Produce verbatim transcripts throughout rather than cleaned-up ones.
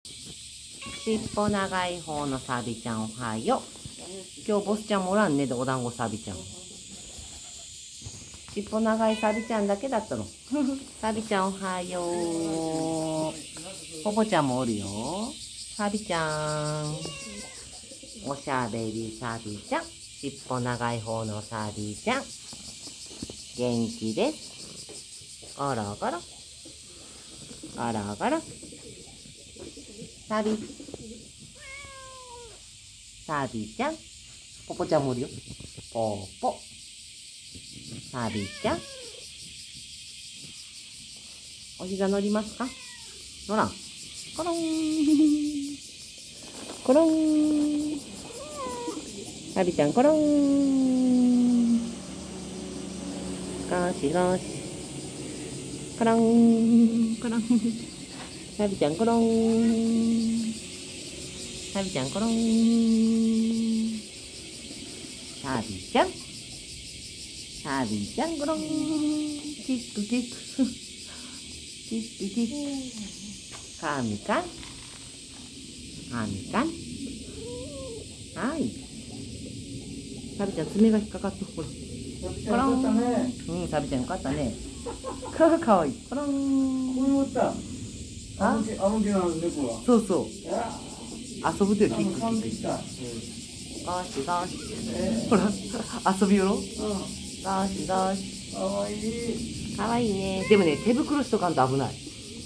尻尾長い方のサビちゃんおはよう。今日ボスちゃんもおらんねで、お団子サビちゃん。尻尾長いサビちゃんだけだったの。サビちゃんおはよう。ポポちゃんもおるよ。サビちゃん。おしゃべりサビちゃん。尻尾長い方のサビちゃん。元気です。ゴロゴロ。ゴロゴロ。サビ。サビちゃん。ポポちゃんもおるよ。ポポ。サビちゃん。お膝乗りますか？乗らん。コロン。コロン。サビちゃんコロン。ゴシゴシ。コロン。コロン。サビちゃんコロン。サビちゃんコロン。サビちゃん。サビちゃんコロン。キックキック。キックキック。かみかん。かみかん。はい。サビちゃん爪が引っかかってこれ。コロン。うん、サビちゃんよかったね。かかわいい。コロン。 これおった。あの毛、あの毛の猫は。 そうそう。遊ぶとよ、キックキックして。ゴシゴシ。ほら、遊びよろ。ゴシゴシ。 かわいい。 かわいいね。でもね、手袋しとかんと危ない。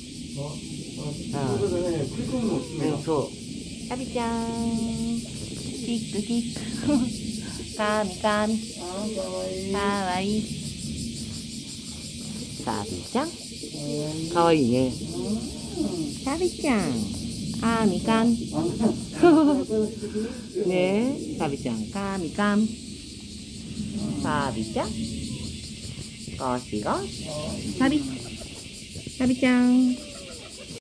うん、そう。サビちゃん。キックキック。かみかみ。かわいい。サビちゃん。かわいいね。サビちゃん。かみかん。ねえ、サビちゃん、かみかん。サビちゃん。ゴシゴシ。サビ。サビちゃん。